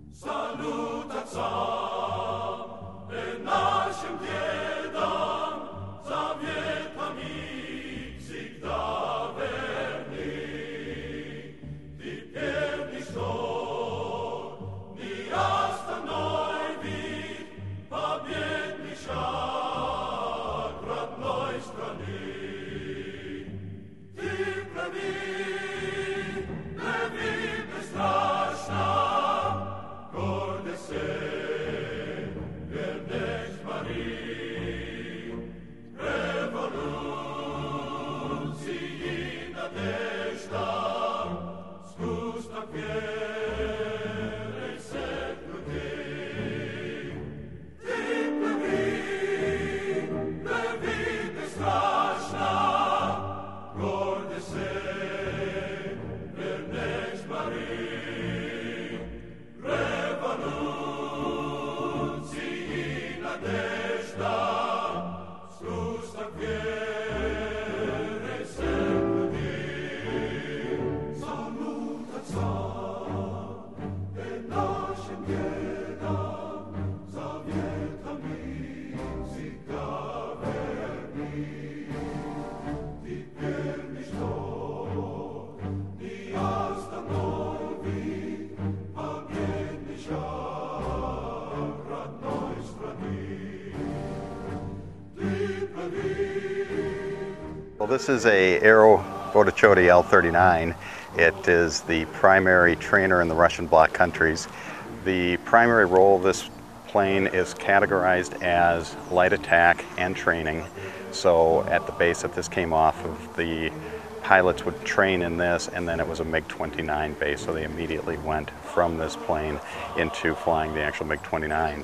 Salutać sam, naszym biedam, zawietami всегда верны. Ты первый, что не остановит победный шаг родной страны. Ты правый, бесстрашно, Well, this is a Aero Vodochody L-39. It is the primary trainer in the Russian bloc countries. The primary role of this plane is categorized as light attack and training. So at the base that this came off of, the pilots would train in this, and then it was a MiG-29 base, so they immediately went from this plane into flying the actual MiG-29s.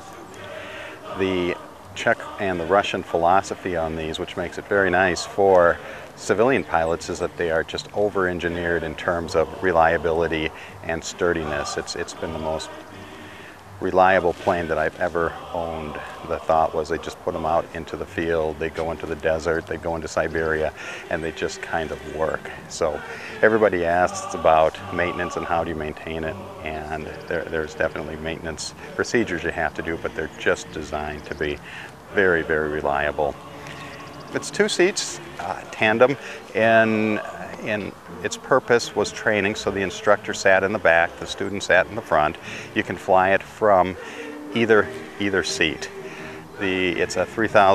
The Czech and the Russian philosophy on these, which makes it very nice for civilian pilots, is that they are just over-engineered in terms of reliability and sturdiness. It's been the most reliable plane that I've ever owned. The thought was they just put them out into the field, they go into the desert, they go into Siberia, and they just kind of work. So everybody asks about maintenance and how do you maintain it, and there's definitely maintenance procedures you have to do, but they're just designed to be very, very reliable. It's two seats, tandem, and its purpose was training, so the instructor sat in the back, the student sat in the front. You can fly it from either seat. It's a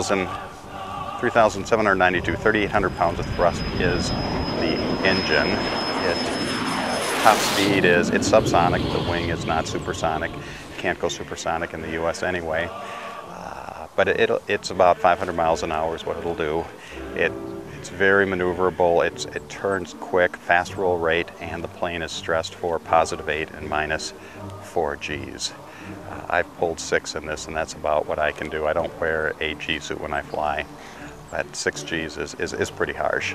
3,792, 3,800 pounds of thrust is the engine. Top speed is, it's subsonic, the wing is not supersonic. Can't go supersonic in the US anyway. But it's about 500 miles an hour is what it'll do. It's very maneuverable, it turns quick, fast roll rate, and the plane is stressed for +8 and -4 Gs. I've pulled 6 in this, and that's about what I can do. I don't wear a G suit when I fly, but 6 Gs is pretty harsh.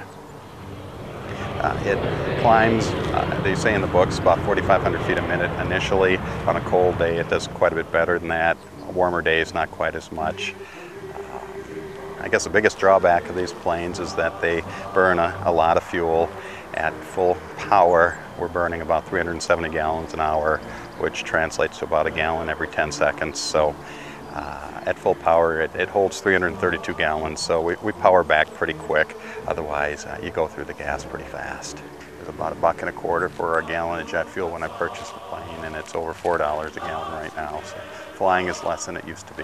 It climbs, they say in the books, about 4,500 feet a minute initially. On a cold day, it does quite a bit better than that. Warmer days, not quite as much. I guess the biggest drawback of these planes is that they burn a lot of fuel. At full power, we're burning about 370 gallons an hour, which translates to about a gallon every 10 seconds. So at full power, it holds 332 gallons, so we power back pretty quick. Otherwise, you go through the gas pretty fast. It was about $1.25 for a gallon of jet fuel when I purchased the plane, and it's over $4 a gallon right now. So flying is less than it used to be.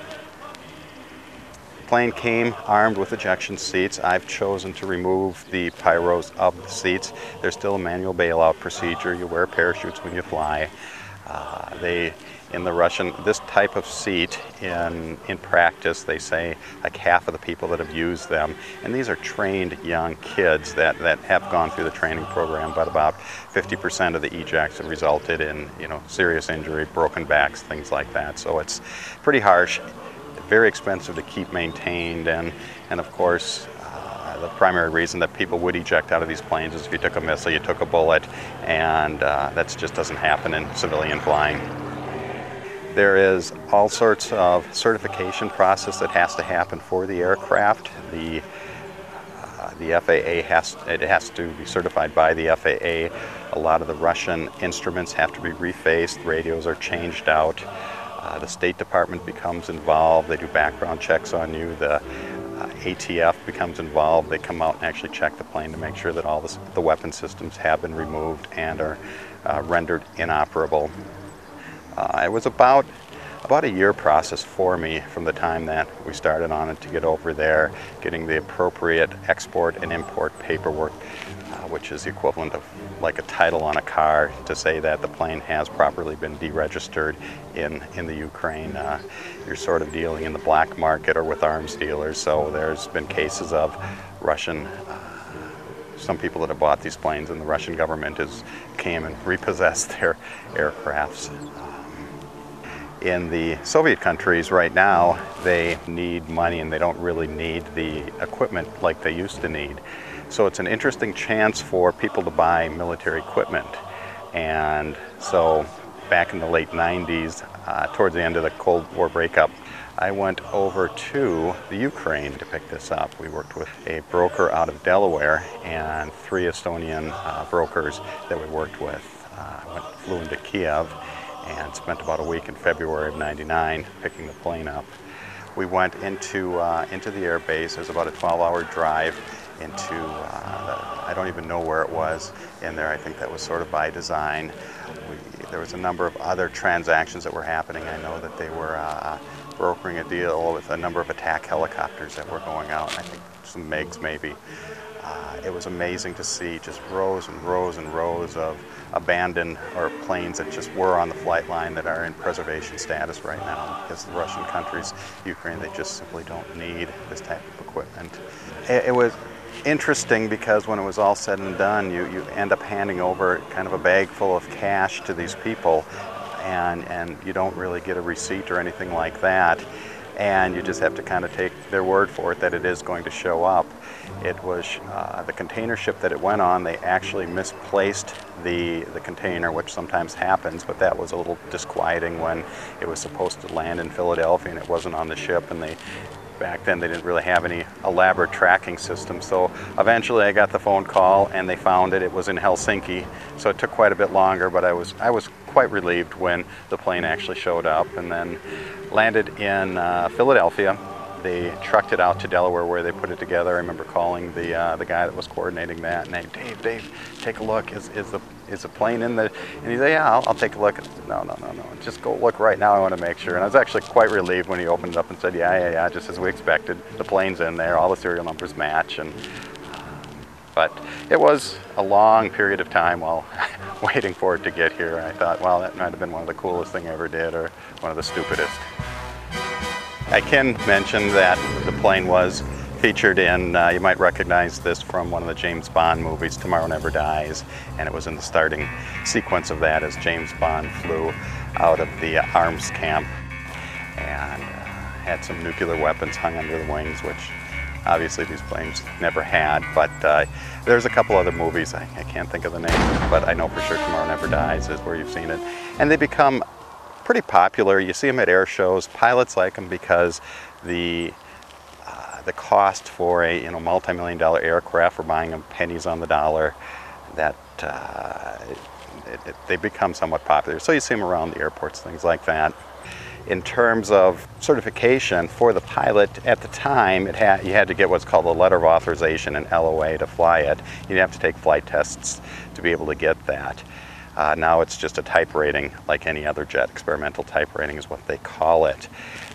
The plane came armed with ejection seats. I've chosen to remove the pyros of the seats. There's still a manual bailout procedure. You wear parachutes when you fly. In the Russian, this type of seat in practice, they say like half of the people that have used them, and these are trained young kids that have gone through the training program, but about 50% of the ejects have resulted in serious injury, broken backs, things like that. So it's pretty harsh, very expensive to keep maintained, and of course the primary reason that people would eject out of these planes is if you took a missile, you took a bullet, and that just doesn't happen in civilian flying. There is all sorts of certification process that has to happen for the aircraft. The FAA has to be certified by the FAA A lot of the Russian instruments have to be refaced, radios are changed out. The State Department becomes involved, they do background checks on you. The ATF becomes involved, they come out and actually check the plane to make sure that all the weapon systems have been removed and are rendered inoperable. It was about a year process for me from the time that we started on it to get over there, getting the appropriate export and import paperwork, which is the equivalent of like a title on a car to say that the plane has properly been deregistered in the Ukraine. You're sort of dealing in the black market or with arms dealers, so there's been cases of Russian, some people that have bought these planes, and the Russian government came and repossessed their aircrafts. In the Soviet countries right now, they need money and they don't really need the equipment like they used to need. So it's an interesting chance for people to buy military equipment. And so back in the late 90s, towards the end of the Cold War breakup, I went over to the Ukraine to pick this up. We worked with a broker out of Delaware and 3 Estonian brokers that we worked with. Flew into Kiev and spent about a week in February of '99 picking the plane up. We went into the air base. It was about a 12-hour drive into, I don't even know where it was in there. I think that was sort of by design. There was a number of other transactions that were happening. I know that they were brokering a deal with a number of attack helicopters that were going out. I think some MiGs maybe. It was amazing to see just rows and rows and rows of abandoned or planes that just were on the flight line that are in preservation status right now because the Russian countries, Ukraine, they just simply don't need this type of equipment. It was interesting because when it was all said and done, you end up handing over kind of a bag full of cash to these people, and you don't really get a receipt or anything like that, and you just have to kind of take their word for it that it is going to show up. It was the container ship that it went on, they actually misplaced the container, which sometimes happens, but that was a little disquieting when it was supposed to land in Philadelphia and it wasn't on the ship, and back then they didn't really have any elaborate tracking system. So eventually I got the phone call and they found it. It was in Helsinki, so it took quite a bit longer, but I was quite relieved when the plane actually showed up and then landed in Philadelphia. They trucked it out to Delaware where they put it together. I remember calling the guy that was coordinating that, and Dave, take a look. Is the plane in the? And he said, yeah, I'll take a look. I said, no, just go look right now. I want to make sure. And I was actually quite relieved when he opened it up and said, yeah, just as we expected. The plane's in there. All the serial numbers match. But it was a long period of time while waiting for it to get here. I thought, well, that might have been one of the coolest thing I ever did, or one of the stupidest. I can mention that the plane was featured in, you might recognize this from one of the James Bond movies, Tomorrow Never Dies, and it was in the starting sequence of that as James Bond flew out of the arms camp and had some nuclear weapons hung under the wings, which obviously these planes never had, but there's a couple other movies, I can't think of the name, but I know for sure Tomorrow Never Dies is where you've seen it. And they become pretty popular. You see them at air shows. Pilots like them because the cost for a multi-million-dollar aircraft, for buying them pennies on the dollar, that they become somewhat popular. So you see them around the airports, things like that. In terms of certification for the pilot, at the time you had to get what's called a letter of authorization, an LOA, to fly it. You'd have to take flight tests to be able to get that. Now it's just a type rating like any other jet. Experimental type rating is what they call it.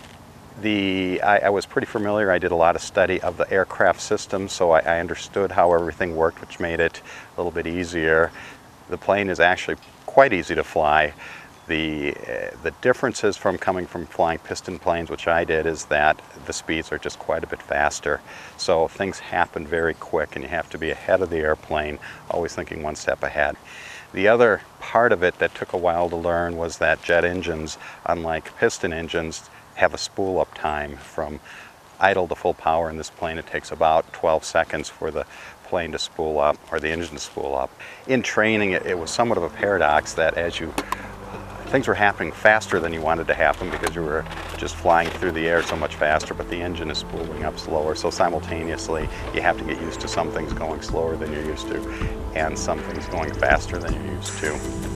I was pretty familiar. I did a lot of study of the aircraft system, so I understood how everything worked, which made it a little bit easier. The plane is actually quite easy to fly. The differences from coming from flying piston planes, which I did, is that the speeds are just quite a bit faster. So things happen very quick and you have to be ahead of the airplane, always thinking one step ahead. The other part of it that took a while to learn was that jet engines, unlike piston engines, have a spool-up time from idle to full power. In this plane, it takes about 12 seconds for the plane to spool up, or the engine to spool up. In training, it was somewhat of a paradox that as you things were happening faster than you wanted to happen because you were just flying through the air so much faster, but the engine is spooling up slower. So simultaneously, you have to get used to some things going slower than you're used to and some things going faster than you're used to.